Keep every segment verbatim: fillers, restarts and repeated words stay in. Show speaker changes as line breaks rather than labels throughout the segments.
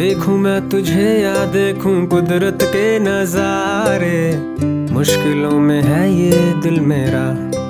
देखूं मैं तुझे या देखूं कुदरत के नजारे, मुश्किलों में है ये दिल मेरा।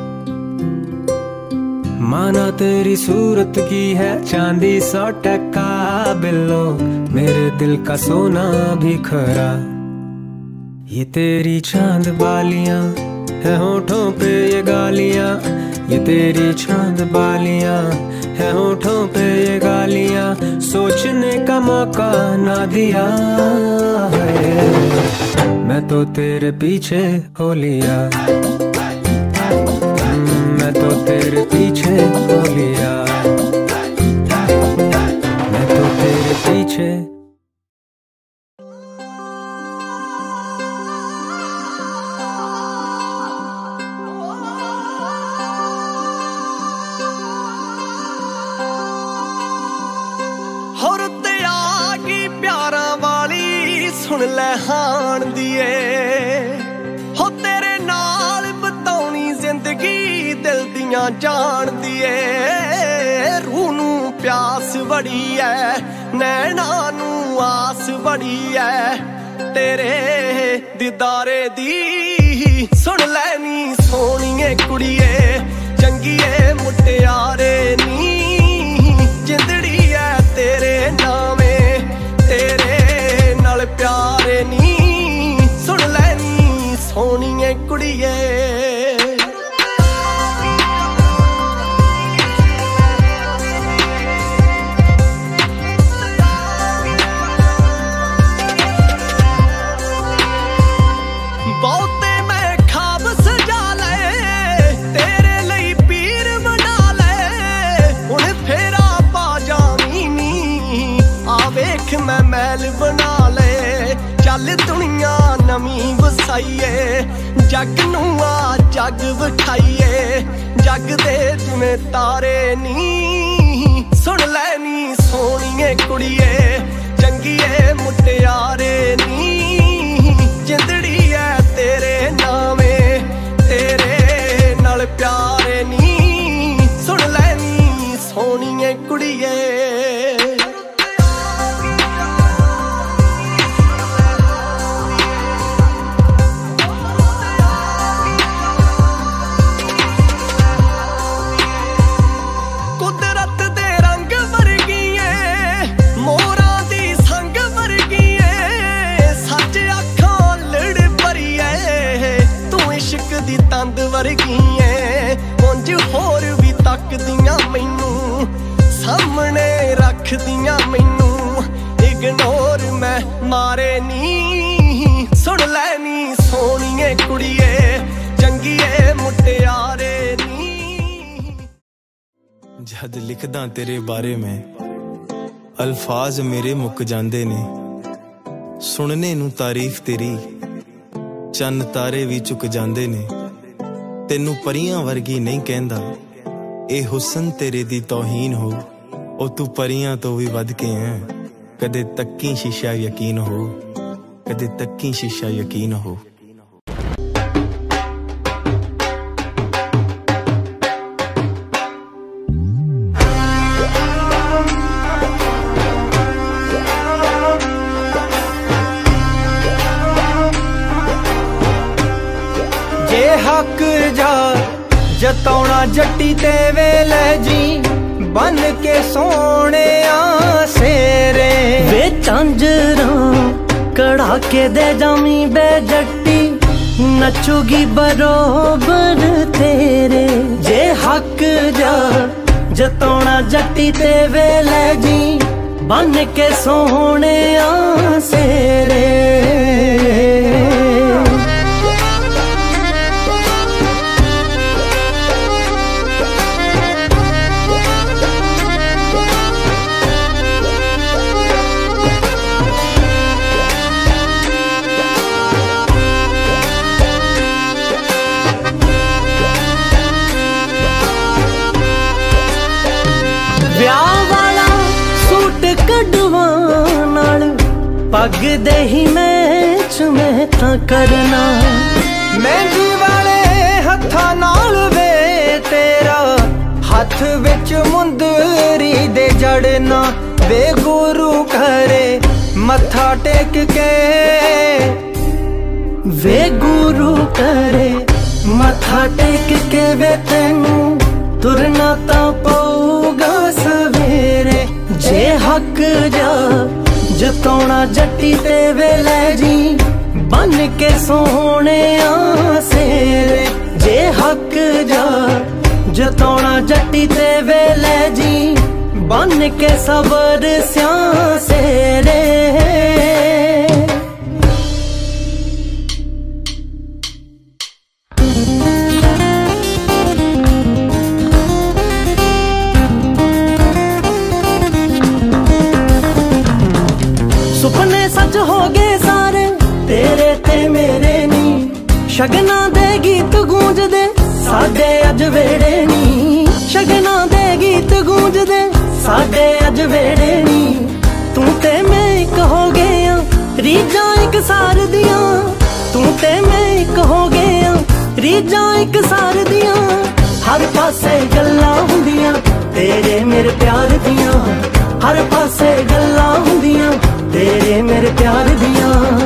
माना तेरी सूरत की है चांदी सौ टका बिल्लो, मेरे दिल का सोना भी खरा। ये तेरी चांद बालियां है होठों पे ये गालियां, ये तेरी चांद बालियां है होठों पे ये गालियां, सोचने का मौका ना दिया है। मैं तो तेरे पीछे हो लिया, मैं तो तेरे पीछे हो लिया, मैं तो तेरे पीछे।
हो रुत्ते आ गई प्यारा वाली सुन ले हाण दिए, हो तेरे नाल बताउनी जिंदगी दिल दियां जान दिए। रूह नू प्यास बड़ी है नैना नू आस बड़ी है, तेरे दीदारे दी सुन लैनी सोहणीए कुड़िए, चंगीए मुटियारे नी जिंदड़ी है तेरे नामे, तेरे नाल प्यारे नी सुन लैनी सोहणीए कुड़िए। बहुते मैं खाब सजा ले तेरे लई पीर बना ले, हुण फेरा पा जानी नी आ वेख मैं मैल बना ले। चल दुनिया नवी वसाइए जग नू आ जग विखाइए, जग दे जिवें तारे नी सुन लैनी सोहणीए कुड़िए, चंगीए मुटियारे नी जिंदड़ी है तेरे नामे, तेरे नाल प्यारे नी सुन लैनी सोहणीए कुड़िए। कुदरत दे रंग वर्गीए मोरां दी संग वर्गीए, सच अखां लड़ भरीए तू इश्क दी तंद वर्गीए। उंज होर भी तकदियां मैनू सामने रख दियां मैनू, इग्नोर मैं मारे नी सुन लैनी सोहणीए कुड़िए, चंगीए मुटियारे नी।
जद लिखदा तेरे बारे में अल्फाज मेरे मुक जांदे ने, सुनने नू तारीफ तेरी चन्न तारे भी झुक जांदे ने। तेनू परियां वर्गी नहीं कहंदा ए हुसन तेरे दी तौहीन हो, ओ तू परियां तो भी वध के है। कदे तक्की शीशा यकीन हो, कदे तक्की शीशा यकीन हो।
जे हक जा जतौना जट्टी ते वेले जी, बन के सोने सेरे
वे झांजरा कड़ा के दे जामी बे जट्टी, नचुगी बरोबर तेरे। जे हक जा जतौना जट्टी ते वेले जी, बन के सोने सेरे। ब्याह वाला सूट कढ़वान नाल पग दे ही मैच मैं तां करना,
मेहंदी वाले हत्था नाल वे तेरा हथ विच मुंदरी दे जड़ना। वे गुरु घरे मत्था टेक के
वे गुरु करे मत्था टेक के वे तेनू तुरना ता पऊगा सवेरे जे हक जा जतौना जट्टी ते वेले जी बन के सोने आसेरे जे हक जा जतौना जट्टी ते वेले जी बन के सबर स्यासेरे सुपने सच हो गए सारे तेरे ते मेरे नी शगना दे गीत गूंज दे साडे अज वेड़े नी शगना दे गीत गूंज दे साडे अज वेड़े नी तू ते मैं एक हो गया रीजा एक सार दिया तू ते मैं एक हो गया रीजा एक सार दिया हर पासे गल्लां हुंदियां तेरे मेरे प्यार दियां हर पासे गल्लां हुंदियां तेरे मेरे प्यार दिया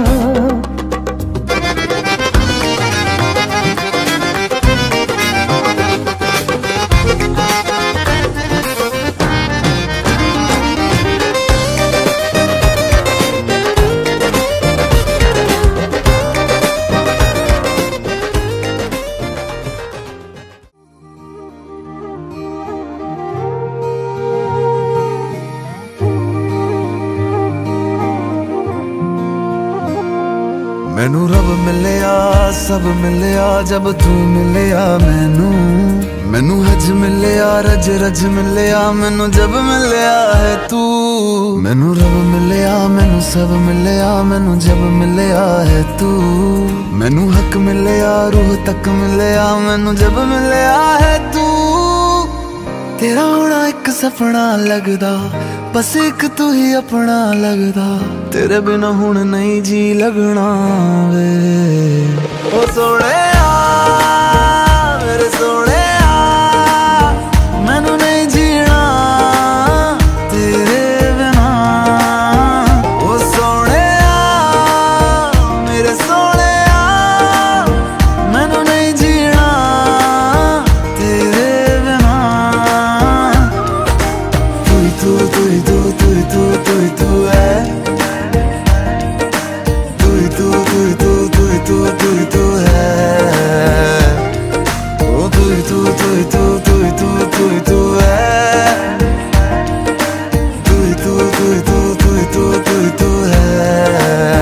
मैनू रब मिलया सब मिलया जब तू मिलया मैनू मैनू हज मिलया रज रज मिलया मैनू जब मिलया है तू मैनू रब मिलया मैनू सब मिलया मैनू जब मिलया है तू मैनू हक मिलया रूह तक मिलया मैनू जब मिलया है तू तेरा होना एक सपना लगदा बस एक तू ही अपना लगदा तेरे बिना हुण नहीं जी लगना वे ओ सोहणिया मेरे सोहणिया मैनू नहीं जीना तेरे बिना ओ सोहणिया मेरे सोहणिया मैनू नहीं जीना तेरे बिना तू तू तू तू तू तू तू है तू तू तू तू तू तू तू है ओ तू तू तू तू तू तू तू है तू तू तू तू तू तू तू है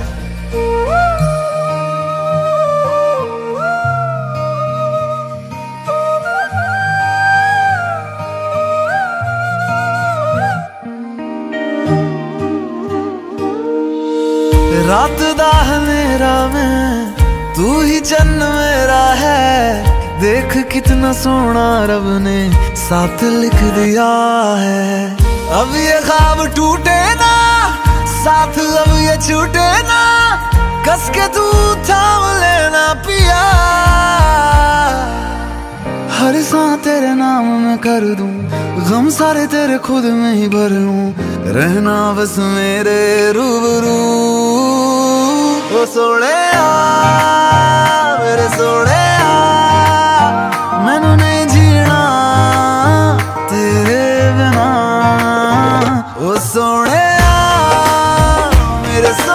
रात दा मेरा मैं तू ही चन्न मेरा है देख कितना सोना रब ने साथ लिख दिया है अब ये ख्वाब टूटे ना साथ अब ये छूटे ना कस के तू थाम लेना पिया हर सांस तेरे नाम में कर दूं गम सारे तेरे खुद में ही भर लूं रहना बस मेरे रूबरू ओ सोहणिया मेरे सोहणिया मैनू नहीं जीना तेरे बिना ओ सोहणिया मेरे